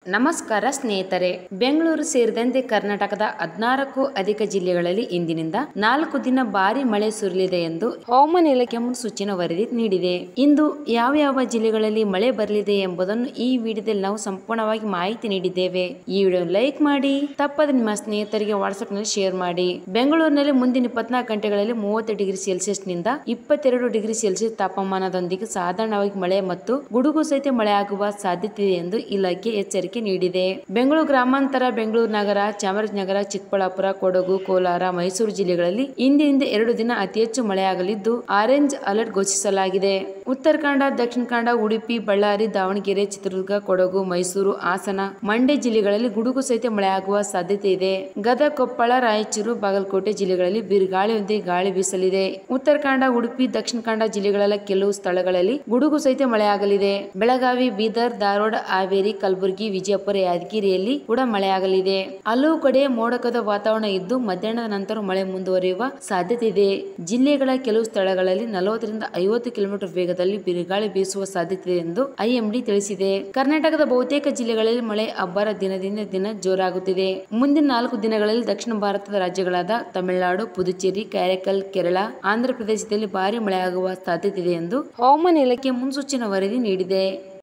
ನಮಸ್ಕಾರ ಸ್ನೇಹಿತರೆ, ಬೆಂಗಳೂರು ಸೇರಿದಂತೆ ಕರ್ನಾಟಕದ 16ಕ್ಕೂ ಅಧಿಕ ಜಿಲ್ಲೆಗಳಲ್ಲಿ ಇಂದಿನಿಂದ 4 ದಿನ ಭಾರಿ ಮಳೆ ಸುರಿಯಲಿದೆ ಎಂದು ಹವಾಮಾನ ಇಲಾಖೆ ಮುನ್ಸೂಚನೆ ವರದಿ ನೀಡಿದೆ. ಇಂದು ಯಾವ ಯಾವ ಜಿಲ್ಲೆಗಳಲ್ಲಿ ಮಳೆ ಬರಲಿದೆ ಎಂಬುದನ್ನು ಈ ವಿಡಿಯೋದಲ್ಲಿ ನಾವು ಸಂಪೂರ್ಣವಾಗಿ ಮಾಹಿತಿ ನೀಡಿದ್ದೇವೆ. ಈ ವಿಡಿಯೋ ಲೈಕ್ ಮಾಡಿ, ತಪ್ಪದೆ ನಿಮ್ಮ ಸ್ನೇಹಿತರಿಗೆ ವಾಟ್ಸ್ಆಪ್ ನಲ್ಲಿ ಶೇರ್ ಮಾಡಿ. ಬೆಂಗಳೂರಿನಲ್ಲಿ ಮುಂದಿನ 24 ಗಂಟೆಗಳಲ್ಲಿ 30 ಡಿಗ್ರಿ ಸೆಲ್ಸಿಯಸ್ ನಿಂದ 22 ಡಿಗ್ರಿ ಸೆಲ್ಸಿಯಸ್ ತಾಪಮಾನದೊಂದಿಗೆ ಸಾಧಾರಣವಾಗಿ ಮಳೆ ಮತ್ತು ಗುಡುಗು ಸಹಿತ ಮಳೆ ಆಗುವ ಸಾಧ್ಯತೆ ಇದೆ ಎಂದು ಇಲಾಖೆ ಎಚ್ಚರಿಕೆ ನೀಡಿದೆ. ಬೆಂಗಳೂರು ಗ್ರಾಮಾಂತರ, ಬೆಂಗಳೂರು ನಗರ, ಚಾಮರಾಜನಗರ, ಚಿಕ್ಕಬಳ್ಳಾಪುರ, ಕೊಡಗು, ಕೋಲಾರ, ಮೈಸೂರು ಜಿಲ್ಲೆಗಳಲ್ಲಿ ಇಂದಿನಿಂದ 2 ದಿನ ಅತಿ ಹೆಚ್ಚು ಮಳೆಯಾಗಲಿದ್ದು ಆರೆಂಜ್ ಅಲರ್ಟ್ ಘೋಷಿಸಲಾಗಿದೆ. ಉತ್ತರ ಕನ್ನಡ, ದಕ್ಷಿಣ ಕನ್ನಡ, ಉಡುಪಿ, ಬಳ್ಳಾರಿ, ದಾವಣಗೆರೆ, ಚಿತ್ರದುರ್ಗ, ಕೊಡಗು, ಮೈಸೂರು, ಹಾಸನ, ಮಂಡ್ಯ ಜಿಲ್ಲೆಗಳಲ್ಲಿ ಗುಡುಗು ಸಹಿತ ಮಳೆಯಾಗುವ ಸಾಧ್ಯತೆ ಇದೆ. ಗದಗ, ಕೊಪ್ಪಳ, ರಾಯಚೂರು, ಬಾಗಲಕೋಟೆ ಜಿಲ್ಲೆಗಳಲ್ಲಿ ಬಿರುಗಾಳಿಯೊಂದಿಗೆ ಗಾಳಿ ಬೀಸಲಿದೆ. ಉತ್ತರ ಕನ್ನಡ, ಉಡುಪಿ, ದಕ್ಷಿಣ ಕನ್ನಡ ಜಿಲ್ಲೆಗಳ ಕೆಲವು ಸ್ಥಳಗಳಲ್ಲಿ ಗುಡುಗು ಸಹಿತ ಮಳೆಯಾಗಲಿದೆ. ಬೆಳಗಾವಿ, ಬೀದರ್, ಧಾರವಾಡ, ಹಾವೇರಿ, ಕಲಬುರಗಿ, ವಿಜಯಪುರ, ಯಾದಗಿರಿಯಲ್ಲಿ ಕೂಡ ಮಳೆಯಾಗಲಿದೆ. ಹಲವು ಕಡೆ ಮೋಡಕದ ವಾತಾವರಣ ಇದ್ದು ಮಧ್ಯಾಹ್ನದ ನಂತರ ಮಳೆ ಮುಂದುವರಿಯುವ ಸಾಧ್ಯತೆ ಇದೆ. ಜಿಲ್ಲೆಗಳ ಕೆಲವು ಸ್ಥಳಗಳಲ್ಲಿ 40 ರಿಂದ 50 ಕಿಲೋಮೀಟರ್ ವೇಗದಲ್ಲಿ ಬಿರುಗಾಳಿ ಬೀಸುವ ಸಾಧ್ಯತೆ ಇದೆ ಎಂದು ಐಎಂಡಿ ತಿಳಿಸಿದೆ. ಕರ್ನಾಟಕದ ಬಹುತೇಕ ಜಿಲ್ಲೆಗಳಲ್ಲಿ ಮಳೆ ಅಬ್ಬರ ದಿನದಿಂದ ದಿನ ಜೋರಾಗುತ್ತಿದೆ. ಮುಂದಿನ 4 ದಿನಗಳಲ್ಲಿ ದಕ್ಷಿಣ ಭಾರತದ ರಾಜ್ಯಗಳಾದ ತಮಿಳುನಾಡು, ಪುದುಚೇರಿ, ಕಾರೈಕಲ್, ಕೇರಳ, ಆಂಧ್ರ ಪ್ರದೇಶದಲ್ಲಿ ಭಾರಿ ಮಳೆಯಾಗುವ ಸಾಧ್ಯತೆ ಇದೆ ಎಂದು ಹವಾಮಾನ ಇಲಾಖೆ ಮುನ್ಸೂಚನೆ ವರದಿ ನೀಡಿದೆ.